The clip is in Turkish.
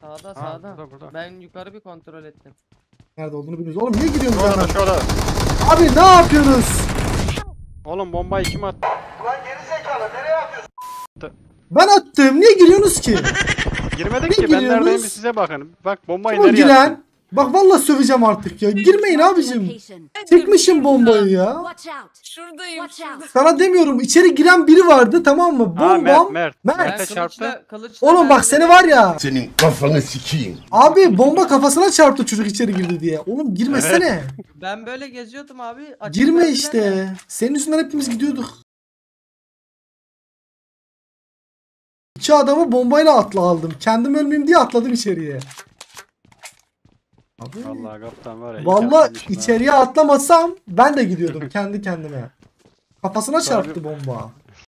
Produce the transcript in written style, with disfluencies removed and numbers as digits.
Sağda Ha, sağda. burada. Ben yukarı bir kontrol ettim. Nerede olduğunu bilmiyoruz. Oğlum niye gidiyorsunuz Şu arada hemen? şu arada. Abi ne yapıyorsunuz? Oğlum bombayı kim attı? Ben attım. Niye giriyorsunuz ki? Girmedik Ne ki ben giriyorsunuz? neredeyim bir size bakın. Bak bombayı Kim o nereye attın? giren? Bak vallahi söveceğim artık ya. Girmeyin abicim. Çekmişim bombayı ya. Şuradayım. Şurada. Sana demiyorum. İçeri giren biri vardı, tamam mı? Ha Bombam. Mert. Mert. Mert'e çarptı. Oğlum bak seni var ya. Senin kafanı sikeyim. Abi bomba kafasına çarptı çocuk içeri girdi diye. Oğlum girmesene. Ben böyle geziyordum abi. açık Girme verdiler işte. ya. Senin yüzünden hepimiz gidiyorduk. İki adamı bombayla aldım. Kendim ölmeyeyim diye atladım içeriye. Abi. Vallahi kaptan var ya. iyi Vallahi yapmışsın ha. içeriye atlamasam ben de gidiyordum kendi kendime. Kafasına Sonra çarptı bomba.